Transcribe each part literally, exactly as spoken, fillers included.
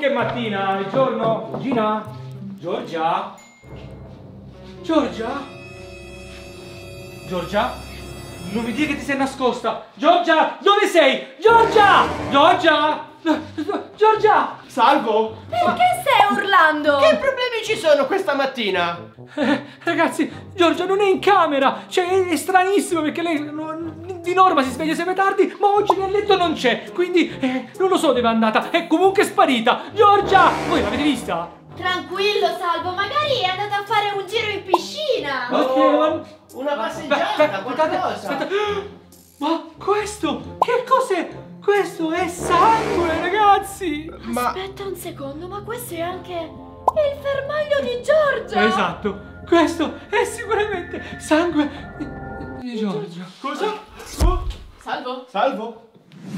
che mattina, il giorno. Gina? Giorgia? Giorgia? Giorgia? Non mi dire che ti sei nascosta! Giorgia! Dove sei? Giorgia! Giorgia! Giorgia! Salvo! Perché stai urlando? Che problemi ci sono questa mattina? Eh, ragazzi, Giorgia non è in camera! Cioè, è, è stranissimo perché lei non, di norma si sveglia sempre tardi, ma oggi nel letto non c'è. Quindi, eh, non lo so dove è andata. È comunque sparita. Giorgia! Voi l'avete vista? Tranquillo, Salvo, magari è andata a fare un giro in piscina. Oh, ma... una passeggiata, aspetta, qualcosa. aspetta. Ma questo? Che cos'è? Questo è sangue, ragazzi! Ma... Aspetta un secondo, ma questo è anche il fermaglio di Giorgia! Esatto, questo è sicuramente sangue di, di Giorgia. Cosa? Oh. Salvo? Salvo?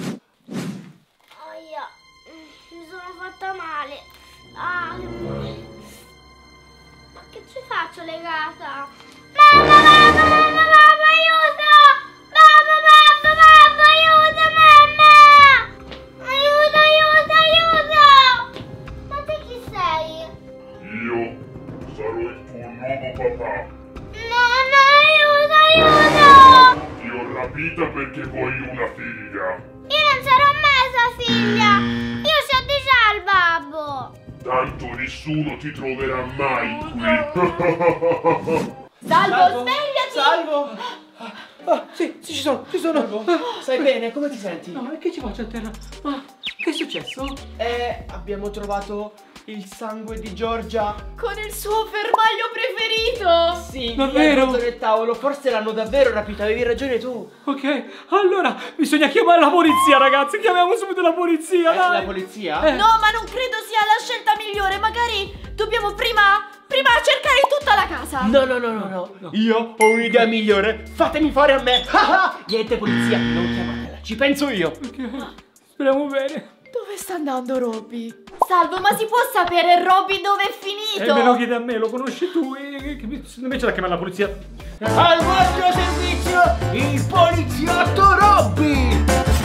Aia, mi sono fatta male. Ah, che male. Ma che ci faccio legata? Mamma, mamma, mamma, mamma, aiuto! Mamma, mamma, mamma, aiuto, mamma! Aiuto, aiuto, aiuto! Ma te chi sei? Io sarò il tuo nuovo papà. No, no, aiuto, aiuto! Ti ho rapita perché voglio una figlia. Io non sarò mai sua figlia! Io sono di già il babbo! Tanto nessuno ti troverà mai qui. Salvo, svegliati! Salvo! Ah, sì, sì, ci sono, ci sono. Ah, Stai bene? Come ti senti? no, e che ci faccio a terra? Ma che è successo? Eh, abbiamo trovato il sangue di Giorgia. Con il suo fermaglio preferito! Sì, Davvero? lì al del tavolo. Forse l'hanno davvero rapita, avevi ragione tu. Ok, allora bisogna chiamare la polizia, ragazzi. Chiamiamo subito la polizia, Eh, dai. la polizia? Eh. No, ma non credo sia la scelta migliore. Magari dobbiamo prima, prima cercare tutta la casa. No, no, no, no, no. Io ho un'idea migliore. Fatemi fare a me. Niente polizia, non chiamatela. Ci penso io. Ok, speriamo bene. Dove sta andando Robby? Salvo, ma si può sapere Robby dove è E finito? me lo chiedi a me, lo conosci tu. E, che mi- invece da chiamare la polizia. Al vostro servizio, il poliziotto Robby.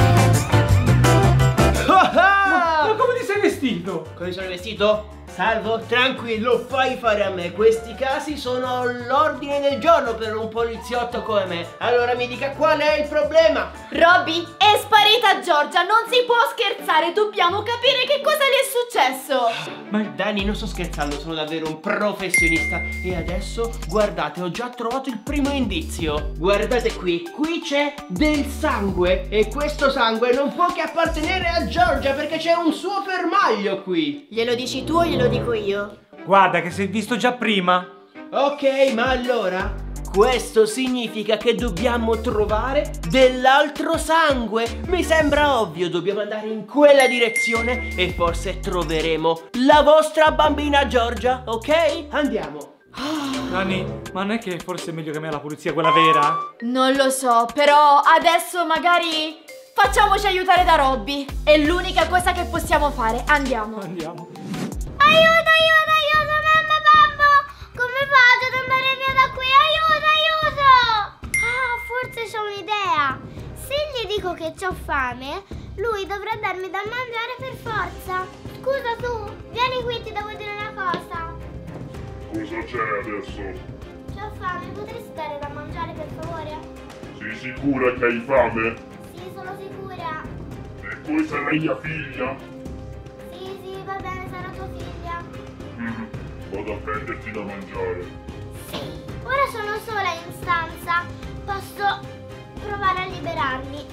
Ma come ti sei vestito? Come sono vestito? Salvo, tranquillo, fai fare a me. Questi casi sono l'ordine del giorno per un poliziotto come me. Allora mi dica qual è il problema. Robby, è sparita Giorgia, non si può scherzare, dobbiamo capire che cosa le è successo. Ma Dani, non sto scherzando, sono davvero un professionista. E adesso, guardate, ho già trovato il primo indizio. Guardate qui, qui c'è del sangue. E questo sangue non può che appartenere a Giorgia perché c'è un suo fermaglio qui. Glielo dici tu o glielo dico io? Guarda che sei visto già prima. Ok, ma allora questo significa che dobbiamo trovare dell'altro sangue. Mi sembra ovvio, dobbiamo andare in quella direzione e forse troveremo la vostra bambina Giorgia, ok? Andiamo. Dani, ma non è che forse è meglio chiamare la polizia, quella vera? Non lo so, però adesso magari facciamoci aiutare da Robby. È l'unica cosa che possiamo fare, andiamo. Andiamo. Aiuto, aiuto, aiuto, mamma, babbo! Come faccio ad andare via da qui? Aiuto, aiuto! Ah, forse c'ho un'idea. Se gli dico che c'ho fame, lui dovrà darmi da mangiare per forza. Scusa tu, vieni qui, ti devo dire una cosa. Cosa c'è adesso? C'ho fame, potresti dare da mangiare per favore? Sei sicura che hai fame? Sì, sono sicura. E poi sarai mia figlia? Sì, sì, va bene, sarà tua figlia. Mm, vado a prenderti da mangiare. Sì. Ora sono sola in stanza. Posso provare a liberarmi.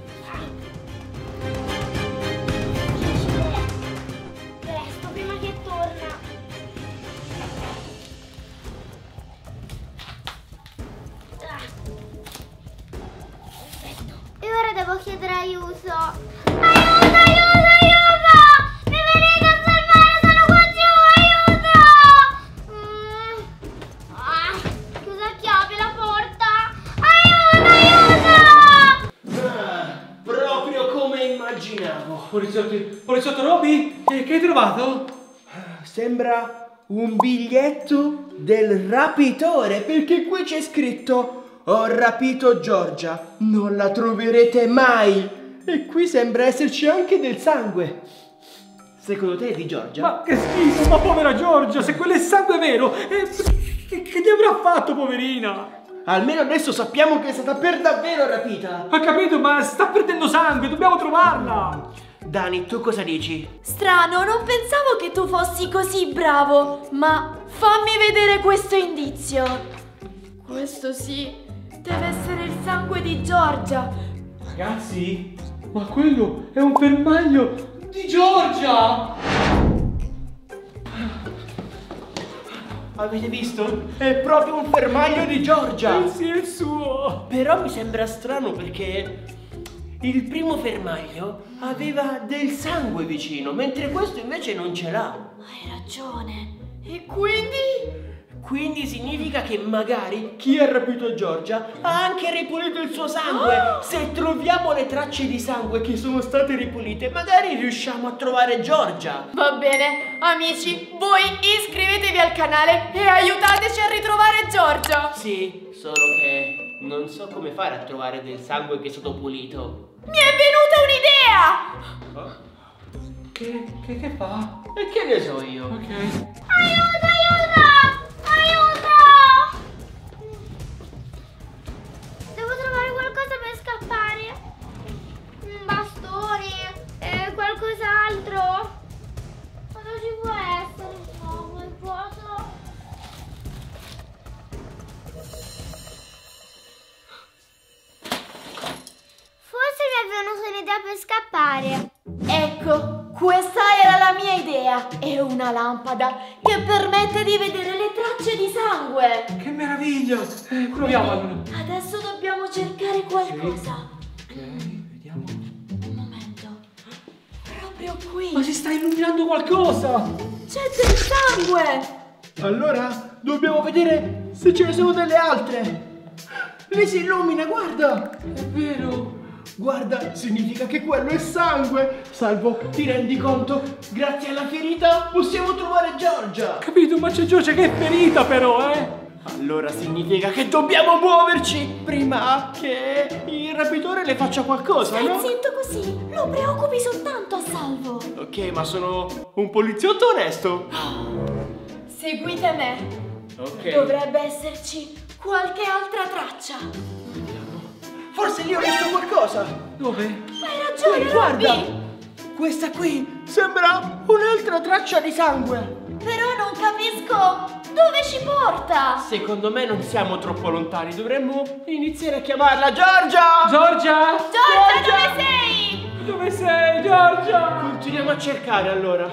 Difficile. Presto, prima che torna. Ah. Perfetto. E ora devo chiedere aiuto. Aiuto, aiuto, aiuto! Mi venite a salvare, sono qua giù, aiuto! Mm. Ah, chiusa a chiave la porta. Aiuto, aiuto! Ah, proprio come immaginavo. Poliziotto, poliziotto Robby? Eh, che hai trovato? Sembra un biglietto del rapitore, perché qui c'è scritto: ho rapito Giorgia, non la troverete mai. E qui sembra esserci anche del sangue. Secondo te è di Giorgia? Ma che schifo, ma povera Giorgia, se quello è sangue vero, eh, che, che ti avrà fatto, poverina? Almeno adesso sappiamo che è stata per davvero rapita. Ho capito, ma sta perdendo sangue, dobbiamo trovarla. Dani, tu cosa dici? Strano, non pensavo che tu fossi così bravo, ma fammi vedere questo indizio. Questo sì, deve essere il sangue di Giorgia. Ragazzi, ma quello è un fermaglio di Giorgia. Avete visto? È proprio un fermaglio di Giorgia. Eh sì, è il suo. Però mi sembra strano perché il primo fermaglio aveva del sangue vicino, mentre questo invece non ce l'ha. Hai ragione. E quindi? Quindi significa che magari chi ha rapito Giorgia ha anche ripulito il suo sangue. Oh! Se troviamo le tracce di sangue che sono state ripulite, magari riusciamo a trovare Giorgia. Va bene, amici, voi iscrivetevi al canale e aiutateci a ritrovare Giorgia. Sì, solo che non so come fare a trovare del sangue che è stato pulito. Mi è venuta un'idea! Che, che, che fa? E che ne so io? Ok. Aiuto, aiuto! Aiuto! Devo trovare qualcosa per scappare. Un bastone, eh, qualcos'altro. Cosa ci può essere? No, quel vuoto. Forse mi è venuta un'idea per scappare. Ecco, questa era la mia idea. È una lampada che permette di vedere le tracce di sangue. Che meraviglia. Eh, proviamo allora. Adesso dobbiamo cercare qualcosa. Ok, vediamo. Un momento. Proprio qui. Ma si sta illuminando qualcosa. C'è del sangue. Allora dobbiamo vedere se ce ne sono delle altre. Lì si illumina, guarda. È vero. Guarda, significa che quello è sangue. Salvo, ti rendi conto? Grazie alla ferita possiamo trovare Giorgia. Capito, ma c'è Giorgia che è ferita però, eh. Allora significa che dobbiamo muoverci prima che il rapitore le faccia qualcosa, Stai no? zitto così. Lo preoccupi soltanto a salvo. Ok, ma sono un poliziotto onesto. Seguite me. Ok. Dovrebbe esserci qualche altra traccia. Forse lì ho visto qualcosa. Dove? Hai ragione, Qui, guarda. Robby. Questa qui sembra un'altra traccia di sangue. Però non capisco dove ci porta. Secondo me non siamo troppo lontani. Dovremmo iniziare a chiamarla. Giorgia! Giorgia! Giorgia, dove sei? Dove sei, Giorgia? Continuiamo a cercare allora.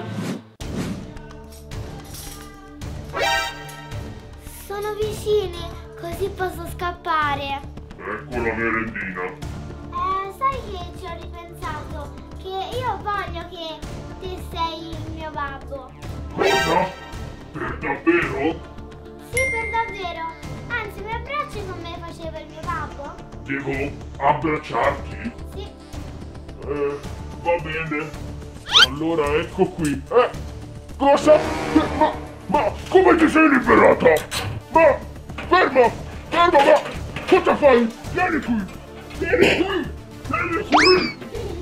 Sono vicini, così posso scappare. Ecco la merendina. Eh, sai che ci ho ripensato? Che io voglio che te sei il mio babbo. Cosa? Per davvero? Sì, per davvero. Anzi, mi abbracci come faceva il mio babbo? Devo abbracciarti? Sì. Eh, va bene. Allora ecco qui. Eh, cosa? Eh, ma, ma come ti sei liberata? Ma, ferma, ferma, ma cosa fai? Vieni qui, vieni qui, vieni qui.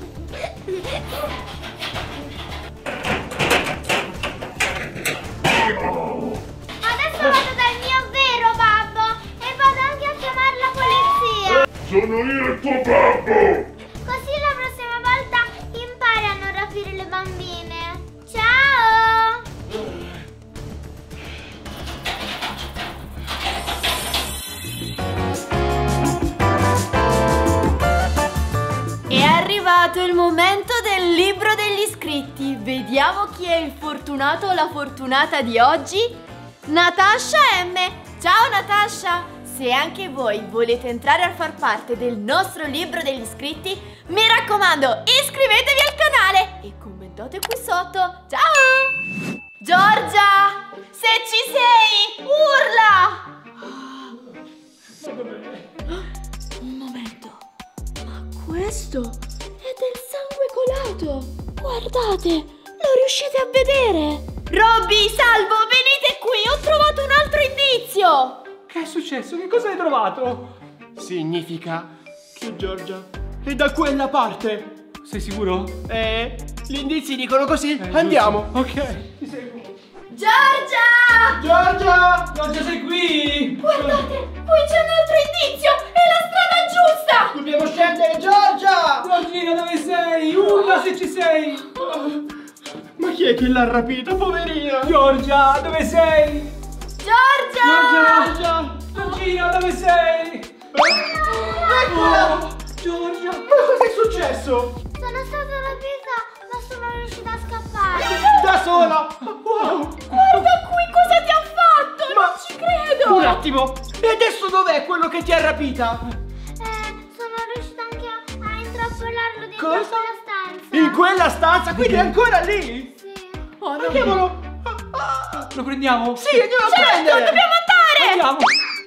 Adesso vado dal mio vero babbo e vado anche a chiamare la polizia. Sono io il tuo babbo. Così la prossima volta impari a non rapire le bambine. Ciao! È arrivato il momento del libro degli iscritti. Vediamo chi è il fortunato o la fortunata di oggi. Natascia M. Ciao Natascia! Se anche voi volete entrare a far parte del nostro libro degli iscritti, mi raccomando, iscrivetevi al canale e commentate qui sotto. Ciao! Giorgia! Se ci sei, urla! Un momento. Ma questo è del sangue colato. Guardate, lo riuscite a vedere? Robby, Salvo, venite qui, ho trovato un altro indizio. Che è successo? Che cosa hai trovato? Significa che Giorgia è da quella parte. Sei sicuro? Eh, gli indizi dicono così. Eh, Andiamo. giusto. Ok, ti seguo. Giorgia! Giorgia! Giorgia, sei qui? Guardate, qui c'è un altro indizio! È la strada giusta! Dobbiamo scendere, Giorgia! Giorgina, dove sei? Urla se ci sei! Ma chi è che l'ha rapita, poverina? Giorgia, dove sei? Giorgia! Giorgia! Giorgina, dove sei? Eccola! Oh, Giorgia! Ma cosa è successo? Sono stata rapita, ma sono riuscita a scappare. Da sola! Wow! Guarda qui cosa ti ha fatto! Ma- Non ci credo! Un attimo! E adesso dov'è quello che ti ha rapita? Eh, sono riuscita anche a, a intrappolarlo dentro Cosa? quella stanza. In quella stanza? Quindi è ancora lì? Sì. Oh, Ma no. chiamalo! Ah, ah, Lo prendiamo? sì, andiamo a Certo, prendere! dobbiamo andare! Andiamo!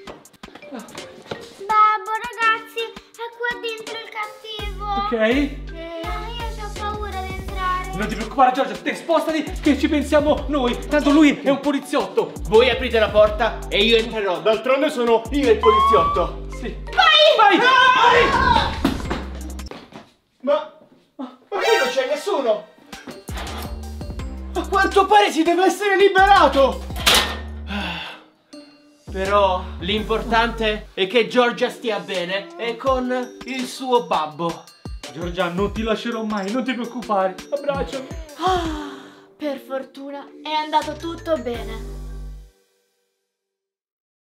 Babbo, ragazzi, è qua dentro il cattivo. Ok? Eh, io ho paura di entrare. Non ti preoccupare, Giorgia, te spostati che ci pensiamo noi. Tanto lui è un poliziotto. Voi aprite la porta e io entrerò. D'altronde sono io il poliziotto. Sì. Vai! Vai! Ma... Ma, ma qui non c'è nessuno! A quanto pare si deve essere liberato! Però l'importante è che Giorgia stia bene e con il suo babbo. Giorgia, non ti lascerò mai, non ti preoccupare. Abbracciami. Ah, per fortuna è andato tutto bene.